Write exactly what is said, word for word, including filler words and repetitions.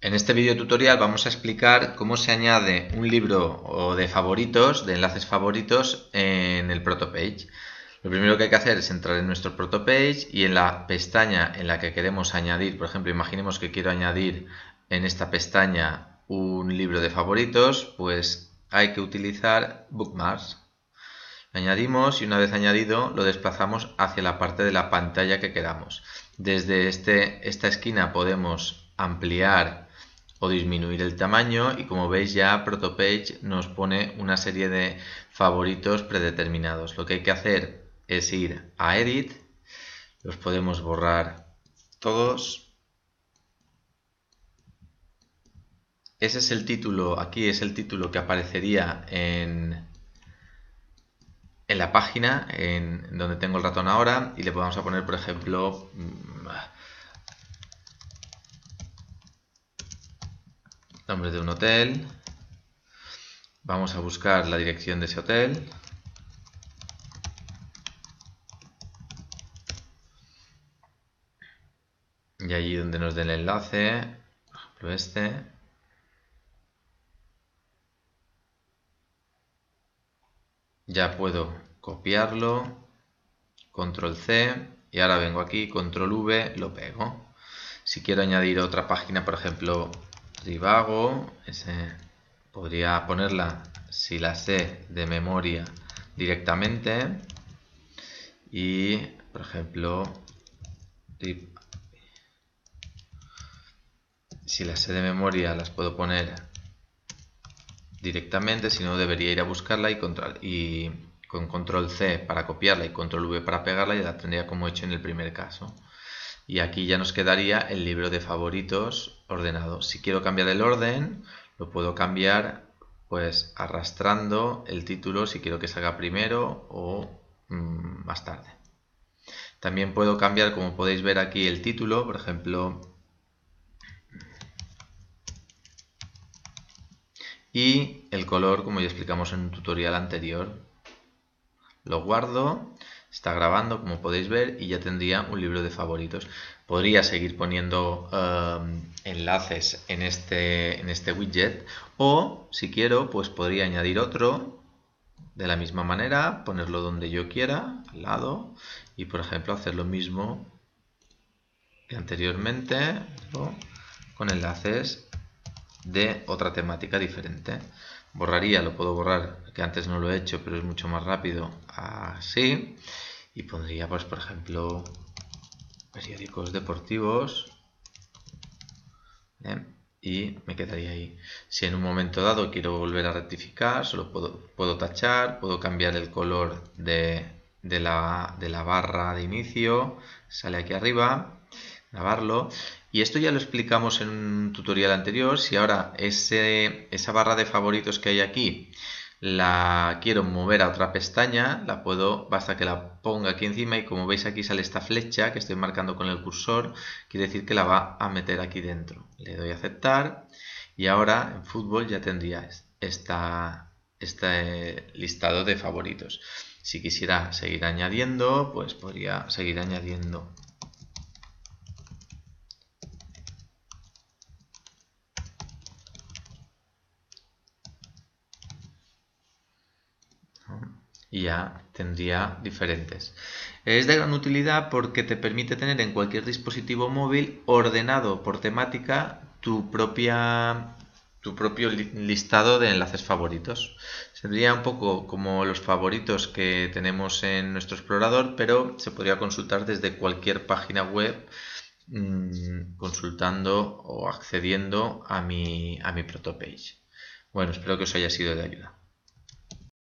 En este video tutorial vamos a explicar cómo se añade un libro o de favoritos, de enlaces favoritos en el protopage. Lo primero que hay que hacer es entrar en nuestro protopage y en la pestaña en la que queremos añadir, por ejemplo, imaginemos que quiero añadir en esta pestaña un libro de favoritos, pues hay que utilizar Bookmarks. Lo añadimos y una vez añadido lo desplazamos hacia la parte de la pantalla que queramos. Desde este, esta esquina podemos ampliar o disminuir el tamaño y como veis ya Protopage nos pone una serie de favoritos predeterminados. Lo que hay que hacer es ir a Edit, los podemos borrar todos. Ese es el título, aquí es el título que aparecería en, en la página en donde tengo el ratón ahora y le vamos a poner, por ejemplo, nombre de un hotel. Vamos a buscar la dirección de ese hotel. Y allí donde nos dé el enlace, por ejemplo este. Ya puedo copiarlo, control ce, y ahora vengo aquí, control ve, lo pego. Si quiero añadir otra página, por ejemplo, Trivago, ese, podría ponerla, si la sé de memoria, directamente. Y, por ejemplo, si las sé de memoria, las puedo poner directamente, si no debería ir a buscarla y, control, y con control ce para copiarla y control ve para pegarla, ya la tendría como he hecho en el primer caso. Y aquí ya nos quedaría el libro de favoritos ordenado. Si quiero cambiar el orden, lo puedo cambiar pues arrastrando el título si quiero que salga primero o mmm, más tarde. También puedo cambiar, como podéis ver aquí, el título, por ejemplo, y el color, como ya explicamos en un tutorial anterior. Lo guardo, está grabando, como podéis ver, y ya tendría un libro de favoritos. Podría seguir poniendo um, enlaces en este, en este widget, o si quiero, pues podría añadir otro de la misma manera, ponerlo donde yo quiera, al lado, y por ejemplo hacer lo mismo que anteriormente, ¿no? Con enlaces de otra temática diferente. Borraría, lo puedo borrar, que antes no lo he hecho, pero es mucho más rápido, así. Y pondría, pues, por ejemplo, periódicos deportivos. ¿eh? Y me quedaría ahí. Si en un momento dado quiero volver a rectificar, solo puedo, puedo tachar, puedo cambiar el color de, de, la, de la barra de inicio, sale aquí arriba, grabarlo. Y esto ya lo explicamos en un tutorial anterior. Si ahora ese, esa barra de favoritos que hay aquí la quiero mover a otra pestaña, la puedo, basta que la ponga aquí encima y como veis aquí sale esta flecha que estoy marcando con el cursor, quiere decir que la va a meter aquí dentro. Le doy a aceptar y ahora en fútbol ya tendría esta, este listado de favoritos. Si quisiera seguir añadiendo, pues podría seguir añadiendo. Y ya tendría diferentes. Es de gran utilidad porque te permite tener en cualquier dispositivo móvil ordenado por temática tu propia tu propio listado de enlaces favoritos. Sería un poco como los favoritos que tenemos en nuestro explorador, pero se podría consultar desde cualquier página web mmm, consultando o accediendo a mi, a mi protopage. Bueno, espero que os haya sido de ayuda.